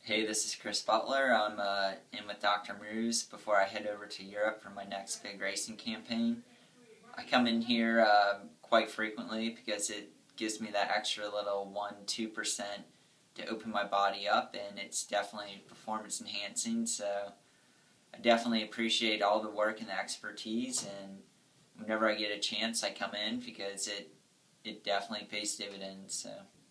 Hey, this is Chris Butler. I'm in with Dr. Muse before I head over to Europe for my next big racing campaign. I come in here quite frequently because it gives me that extra little 1-2% to open my body up, and it's definitely performance enhancing. So I definitely appreciate all the work and the expertise, and whenever I get a chance I come in because it definitely pays dividends. So